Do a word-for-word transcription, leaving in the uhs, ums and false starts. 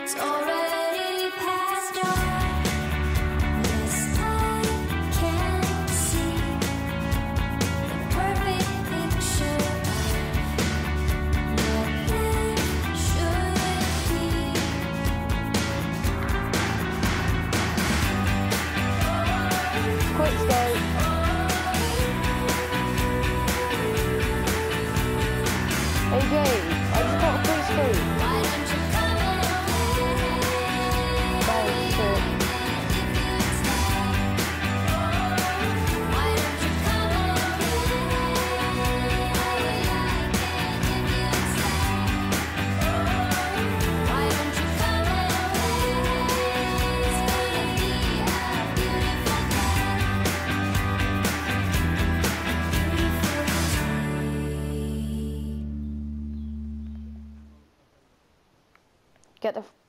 It's already past dawn. Yes, I can see the perfect picture of what life should be. Quick skate. A J, I just got a free skate. Why don't you come and play? Thanks, sir. Why don't you come and play? Why don't you come and play? It's gonna be a beautiful day. Get the